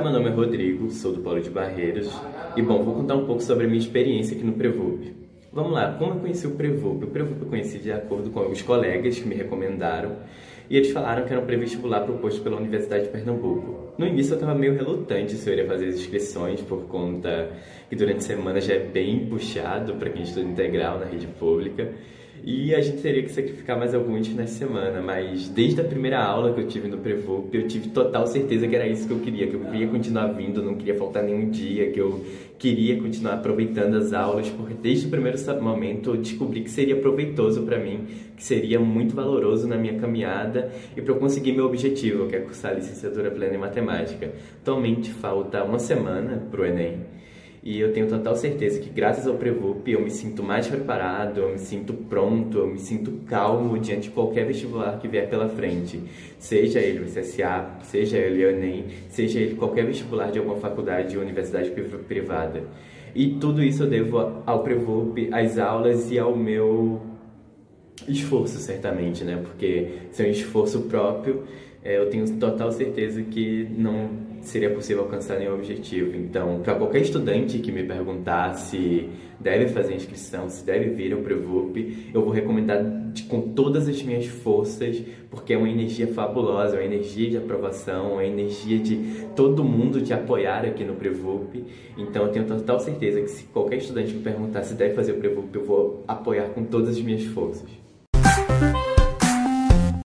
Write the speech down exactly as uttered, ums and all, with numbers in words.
meu nome é Rodrigo, sou do Polo de Barreiros e, bom, vou contar um pouco sobre a minha experiência aqui no Prevup. Vamos lá, como eu conheci o Prevup? O Prevup eu conheci de acordo com alguns colegas que me recomendaram e eles falaram que era um pré-vestibular proposto pela Universidade de Pernambuco. No início eu estava meio relutante se eu iria fazer as inscrições por conta que durante a semana já é bem puxado para quem estuda integral na rede pública. E a gente teria que sacrificar mais alguns finais de semana, mas desde a primeira aula que eu tive no Prevup, eu tive total certeza que era isso que eu queria, que eu queria continuar vindo, não queria faltar nenhum dia, que eu queria continuar aproveitando as aulas, porque desde o primeiro momento eu descobri que seria proveitoso para mim, que seria muito valoroso na minha caminhada e para eu conseguir meu objetivo, que é cursar a licenciatura plena em matemática. Atualmente falta uma semana para o Enem. E eu tenho total certeza que graças ao Prevup eu me sinto mais preparado, eu me sinto pronto, eu me sinto calmo diante de qualquer vestibular que vier pela frente. Seja ele o S S A, seja ele o Enem, seja ele qualquer vestibular de alguma faculdade ou universidade privada. E tudo isso eu devo ao Prevup, às aulas e ao meu esforço, certamente, né? Porque sem um esforço próprio, eu tenho total certeza que não seria possível alcançar nenhum objetivo. Então, para qualquer estudante que me perguntar se deve fazer inscrição, se deve vir ao Prevup, eu vou recomendar de, com todas as minhas forças, porque é uma energia fabulosa, é uma energia de aprovação, é uma energia de todo mundo te apoiar aqui no Prevup. Então, eu tenho total certeza que se qualquer estudante me perguntar se deve fazer o Prevup, eu vou apoiar com todas as minhas forças.